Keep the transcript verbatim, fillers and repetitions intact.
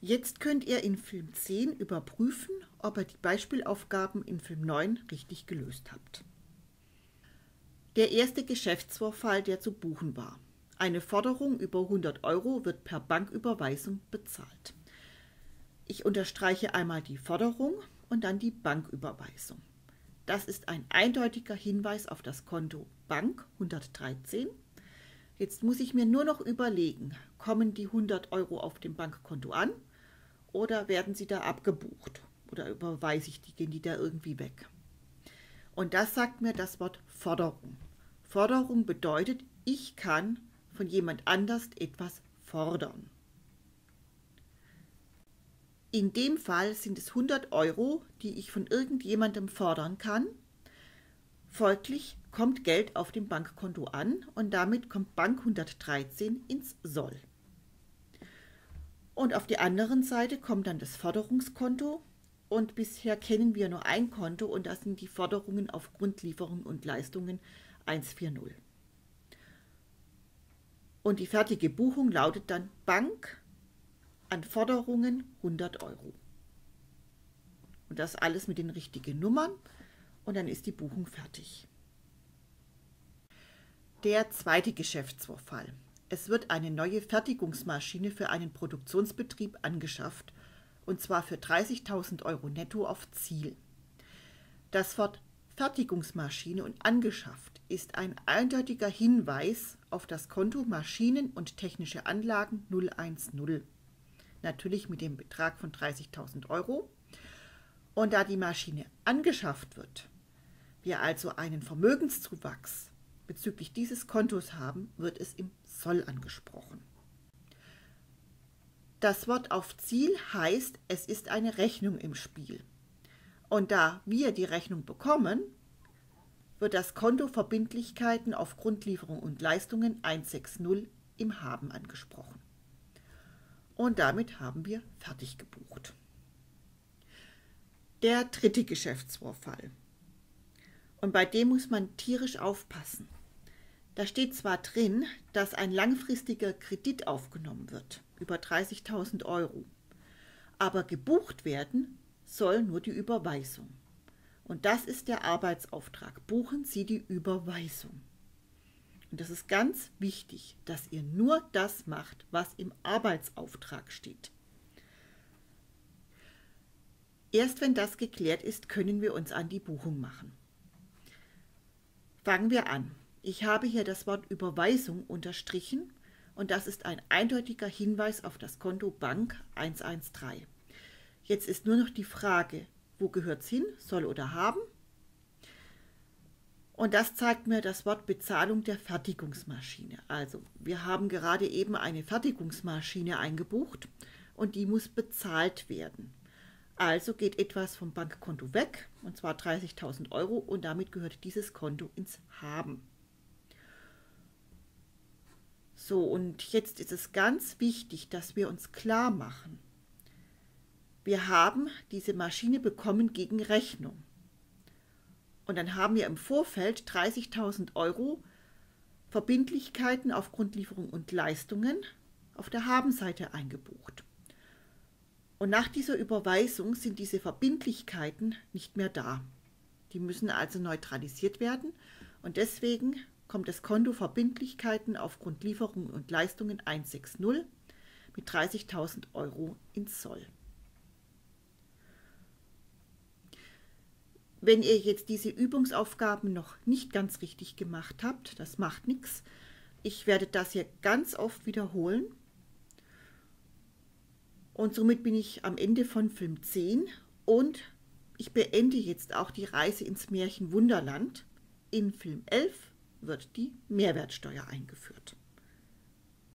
Jetzt könnt ihr in Film zehn überprüfen, ob ihr die Beispielaufgaben in Film neun richtig gelöst habt. Der erste Geschäftsvorfall, der zu buchen war. Eine Forderung über hundert Euro wird per Banküberweisung bezahlt. Ich unterstreiche einmal die Forderung und dann die Banküberweisung. Das ist ein eindeutiger Hinweis auf das Konto Bank hundertdreizehn. Jetzt muss ich mir nur noch überlegen, kommen die hundert Euro auf dem Bankkonto an oder werden sie da abgebucht? Oder überweise ich die, gehen die da irgendwie weg? Und das sagt mir das Wort Forderung. Forderung bedeutet, ich kann von jemand anders etwas fordern. In dem Fall sind es hundert Euro, die ich von irgendjemandem fordern kann. Folglich kommt Geld auf dem Bankkonto an und damit kommt Bank hundertdreizehn ins Soll. Und auf der anderen Seite kommt dann das Forderungskonto und bisher kennen wir nur ein Konto und das sind die Forderungen auf Grundlieferungen und Leistungen hundertvierzig. Und die fertige Buchung lautet dann Bank an Forderungen hundert Euro. Und das alles mit den richtigen Nummern und dann ist die Buchung fertig. Der zweite Geschäftsvorfall. Es wird eine neue Fertigungsmaschine für einen Produktionsbetrieb angeschafft, und zwar für dreißigtausend Euro netto auf Ziel. Das Wort Fertigungsmaschine und angeschafft ist ein eindeutiger Hinweis auf das Konto Maschinen und technische Anlagen null eins null. Natürlich mit dem Betrag von dreißigtausend Euro. Und da die Maschine angeschafft wird, wir also einen Vermögenszuwachs bezüglich dieses Kontos haben, wird es im Soll angesprochen. Das Wort auf Ziel heißt, es ist eine Rechnung im Spiel. Und da wir die Rechnung bekommen, wird das Konto Verbindlichkeiten auf Grundlieferung und Leistungen hundertsechzig im Haben angesprochen. Und damit haben wir fertig gebucht. Der dritte Geschäftsvorfall. Und bei dem muss man tierisch aufpassen. Da steht zwar drin, dass ein langfristiger Kredit aufgenommen wird, über dreißigtausend Euro, aber gebucht werden soll nur die Überweisung. Und das ist der Arbeitsauftrag. Buchen Sie die Überweisung. Und das ist ganz wichtig, dass ihr nur das macht, was im Arbeitsauftrag steht. Erst wenn das geklärt ist, können wir uns an die Buchung machen. Fangen wir an. Ich habe hier das Wort Überweisung unterstrichen und das ist ein eindeutiger Hinweis auf das Konto Bank hundertzdreizehn. Jetzt ist nur noch die Frage, wo gehört es hin, soll oder haben? Und das zeigt mir das Wort Bezahlung der Fertigungsmaschine. Also wir haben gerade eben eine Fertigungsmaschine eingebucht und die muss bezahlt werden. Also geht etwas vom Bankkonto weg, und zwar dreißigtausend Euro, und damit gehört dieses Konto ins Haben. So, und jetzt ist es ganz wichtig, dass wir uns klar machen, wir haben diese Maschine bekommen gegen Rechnung. Und dann haben wir im Vorfeld dreißigtausend Euro Verbindlichkeiten auf Grundlieferung und Leistungen auf der Habenseite eingebucht. Und nach dieser Überweisung sind diese Verbindlichkeiten nicht mehr da. Die müssen also neutralisiert werden und deswegen kommt das Konto Verbindlichkeiten auf Grundlieferung und Leistungen hundertsechzig mit dreißigtausend Euro ins Soll. Wenn ihr jetzt diese Übungsaufgaben noch nicht ganz richtig gemacht habt, das macht nichts. Ich werde das hier ganz oft wiederholen. Und somit bin ich am Ende von Film zehn und ich beende jetzt auch die Reise ins Märchen Wunderland. In Film elf wird die Mehrwertsteuer eingeführt.